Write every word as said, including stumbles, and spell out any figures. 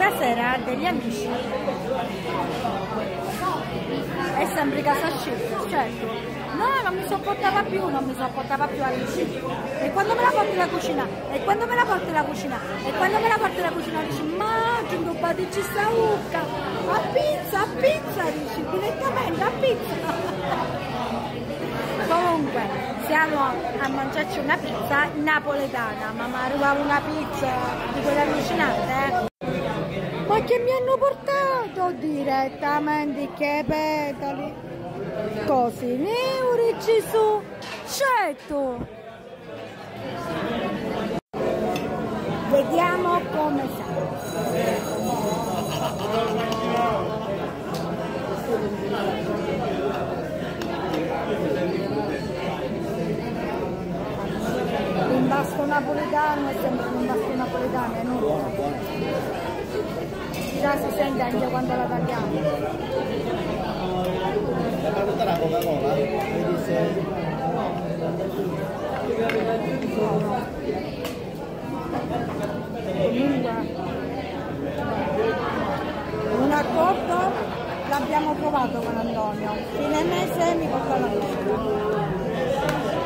stasera degli amici è sempre casa scelta, certo. No, non mi sopportava più, non mi sopportava più Alice. E quando me la porti la cucina? E quando me la porti la cucina? E quando me la porti la cucina? Dici, ma che non ci sta ucca! A pizza, a pizza, dici, direttamente a pizza! Comunque, siamo a mangiarci una pizza napoletana, ma mi arrivava una pizza di quella allucinante, eh? Ma che mi hanno portato direttamente che petali? Così, neurici su, certo. Vediamo come sarà. L'impasto napoletano è sempre un impasto napoletano, è nulla. Già si sente anche quando la tagliamo. Ma tutta la Coca-Cola? Un accordo l'abbiamo provato con Antonio. Fine mese mi porta la pizza.